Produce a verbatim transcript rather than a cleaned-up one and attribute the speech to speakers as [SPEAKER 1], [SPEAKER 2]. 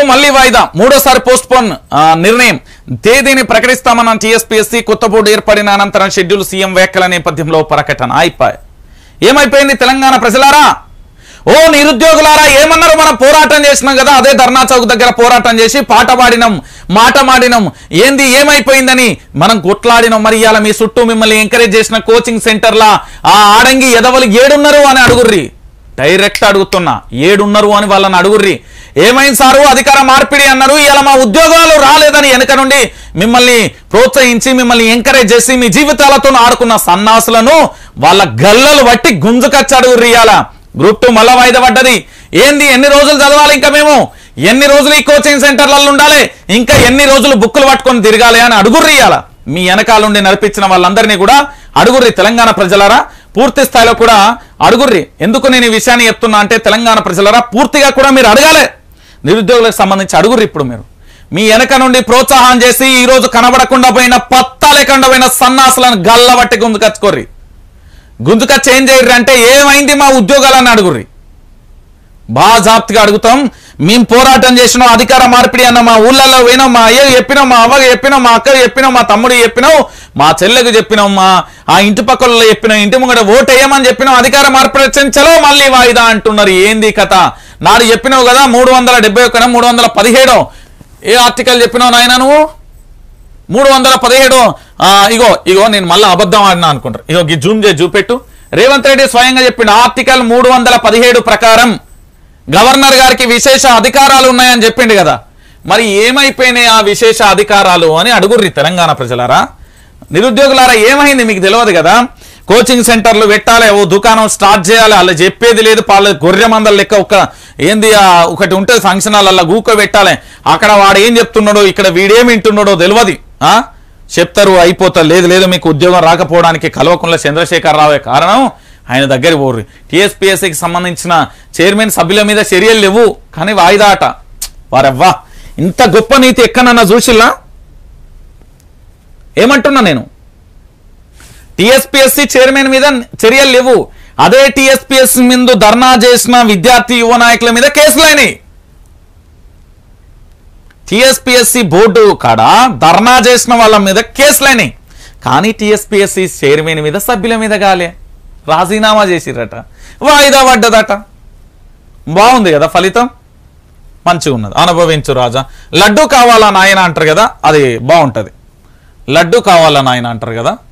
[SPEAKER 1] మళ్లీ వాయిదా మూడోసారి పోస్ట్ పోన్ నిర్ణయం తేదీని ప్రకటిస్తామన్న టీఎస్పీఎస్సీ కొత్త బోర్డు ఏర్పడిన అనంతరం షెడ్యూల్ సీఎం వ్యాఖ్యల నేపథ్యంలో ప్రకటన అయిపోయి ఏమైపోయింది తెలంగాణ ప్రజలారా ఓ నిరుద్యోగులారా ఏమన్నారు మనం పోరాటం చేసినాం కదా అదే ధర్నా చౌక్ దగ్గర పోరాటం చేసి పాట పాడినాం మాట మాడినాం ఏంది ఏమైపోయిందని మనం కొట్లాడినాం మరి ఇవాళ మీ చుట్టూ మిమ్మల్ని ఎంకరేజ్ చేసిన కోచింగ్ సెంటర్లా ఆ ఆడంగి ఎదవలు ఏడున్నారు అని అడుగుర్రి డైరెక్ట్ అడుగుతున్నా ఏడున్నారు అని వాళ్ళని అడుగుర్రి ఏమైంది సారు అధికార మార్పిడి అన్నారు ఇలా మా ఉద్యోగాలు రాలేదని వెనక నుండి మిమ్మల్ని ప్రోత్సహించి మిమ్మల్ని ఎంకరేజ్ చేసి మీ జీవితాలతో ఆడుకున్న సన్నాసులను వాళ్ళ గల్లలు బట్టి గుంజుకచ్చి అడుగుర్రి ఇవాళ గ్రూప్ టూ మళ్ళా వాయిదా పడ్డది ఏంది ఎన్ని రోజులు చదవాలి ఇంకా మేము ఎన్ని రోజులు ఈ కోచింగ్ సెంటర్లలో ఉండాలి ఇంకా ఎన్ని రోజులు బుక్కులు పట్టుకొని తిరగాలి అని అడుగుర్రి ఇవాళ మీ వెనకాలండి నడిపించిన వాళ్ళందరినీ కూడా అడుగుర్రి తెలంగాణ ప్రజలారా పూర్తి స్థాయిలో కూడా అడుగుర్రి ఎందుకు నేను ఈ విషయాన్ని చెప్తున్నా అంటే తెలంగాణ ప్రజలారా పూర్తిగా కూడా మీరు అడగాలి నిరుద్యోగులకు సంబంధించి అడుగుర్రి ఇప్పుడు మీరు మీ వెనక నుండి ప్రోత్సాహం చేసి ఈ రోజు కనబడకుండా పోయిన పత్తా లేకుండా పోయిన సన్నాసులను గల్లబట్టి గుంజుకచ్చుకోర్రి గుంజుకచ్చి ఏం చేయర్రి అంటే ఏమైంది మా ఉద్యోగాలని అడుగుర్రి బాగా జాప్తిగా అడుగుతాం మేము పోరాటం చేసినాం అధికార మార్పిడి అన్న మా ఊళ్ళల్లో పోయినాం మా అయ్య చెప్పినాం మా అవ్వకి చెప్పినాం మా అక్కకి చెప్పినాం మా తమ్ముడు చెప్పినాం మా చెల్లెకు చెప్పినాం మా ఆ ఇంటి పక్కల్లో చెప్పినాం ఇంటి ముంగట ఓటు వేయమని చెప్పినాం అధికార మార్పిడి చలో మళ్ళీ వాయిదా అంటున్నారు ఏంది కథ నాడు చెప్పినావు కదా మూడు వందల డెబ్బై ఒక్కన మూడు వందల పదిహేడో ఏ ఆర్టికల్ చెప్పినావు నాయన నువ్వు మూడు వందల పదిహేడు ఇగో ఇగో నేను మళ్ళీ అబద్ధం ఆడినా అనుకుంటారు ఇగో జూమ్ చేసి చూపెట్టు రేవంత్ రెడ్డి స్వయంగా చెప్పిండు ఆర్టికల్ మూడు వందల పదిహేడు ప్రకారం గవర్నర్ గారికి విశేష అధికారాలు ఉన్నాయని చెప్పిండు కదా మరి ఏమైపోయినాయి ఆ విశేష అధికారాలు అని అడుగుర్రి తెలంగాణ ప్రజలారా నిరుద్యోగులారా ఏమైంది మీకు తెలియదు కదా కోచింగ్ సెంటర్లు పెట్టాలి ఓ దుకాణం స్టార్ట్ చేయాలి అలా చెప్పేది లేదు వాళ్ళ గొర్రె మందల లెక్క ఒక ఏంది ఒకటి ఉంటుంది ఫంక్షన్ హాల్ అలా గూకో పెట్టాలి అక్కడ వాడు ఏం చెప్తున్నాడో ఇక్కడ వీడేం వింటున్నాడో తెలియదు ఆ చెప్తారు అయిపోతారు లేదు లేదు మీకు ఉద్యోగం రాకపోవడానికి కల్వకుంట్ల చంద్రశేఖర్ రావే కారణం ఆయన దగ్గర పోర్రి టీఎస్పీఎస్సీకి సంబంధించిన చైర్మన్ సభ్యుల మీద చర్యలు లేవు కానీ వాయిదా అట వారవ్వా ఇంత గొప్ప నీతి ఎక్కడన్నా చూసిల్లా ఏమంటున్నా నేను టీఎస్పీఎస్సీ చైర్మన్ మీద చర్యలు లేవు అదే టీఎస్పీఎస్సీ మీద ధర్నా చేసిన విద్యార్థి యువ నాయకుల మీద కేసులైనాయి టీఎస్పీఎస్సీ బోర్డు కాడ ధర్నా చేసిన వాళ్ళ మీద కేసులైనాయి కానీ టీఎస్పీఎస్సీ చైర్మన్ మీద సభ్యుల మీద కాలే రాజీనామా చేసిరట వాయిదా పడ్డదట బాగుంది కదా ఫలితం మంచిగా ఉన్నది అనుభవించు రాజా లడ్డు కావాలా నాయన అంటారు కదా అది బాగుంటది లడ్డు కావాలా నాయన అంటారు కదా